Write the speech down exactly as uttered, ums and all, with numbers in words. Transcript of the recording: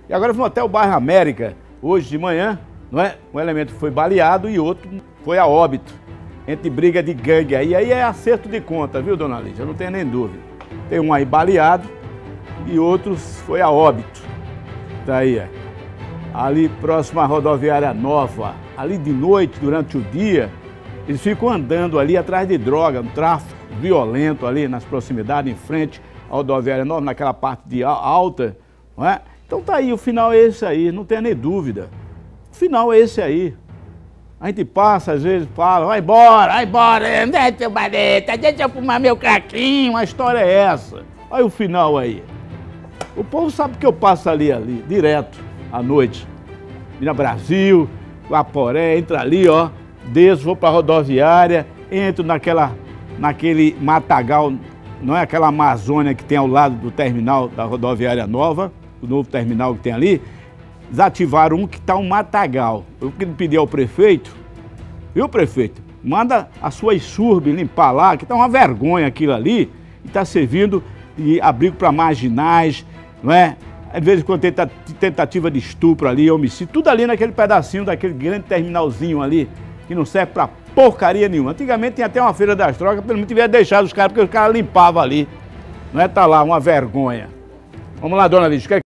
E agora vamos até o bairro América, hoje de manhã, não é? Um elemento foi baleado e outro foi a óbito, entre briga de gangue aí. Aí é acerto de conta, viu, dona Lídia? Não tem nem dúvida. Tem um aí baleado e outros foi a óbito. Tá aí, é. Ali próximo à rodoviária nova, ali de noite, durante o dia, eles ficam andando ali atrás de droga, um tráfico violento ali nas proximidades, em frente à rodoviária nova, naquela parte de alta, não é? Então tá aí, o final é esse aí, não tem nem dúvida. O final é esse aí. A gente passa, às vezes, fala, vai embora, vai embora, deixa eu bareta, deixa eu fumar meu craquinho, a história é essa. Olha o final aí. O povo sabe que eu passo ali, ali, direto, à noite. Vira Brasil, Guaporé, entra ali, ó, desço, vou pra rodoviária, entro naquela, naquele matagal, não é aquela Amazônia que tem ao lado do terminal da rodoviária nova, o novo terminal que tem ali. Desativaram um que está um matagal. Eu queria pedir ao prefeito, viu, prefeito? Manda a sua I S U R B limpar lá, que está uma vergonha aquilo ali, e está servindo de abrigo para marginais, não é? Às vezes quando tem tentativa de estupro ali, homicídio, tudo ali naquele pedacinho daquele grande terminalzinho ali, que não serve para porcaria nenhuma. Antigamente tinha até uma feira das drogas, pelo menos tivesse deixado os caras, porque os caras limpavam ali. Não é? Tá lá, uma vergonha. Vamos lá, dona Lídia.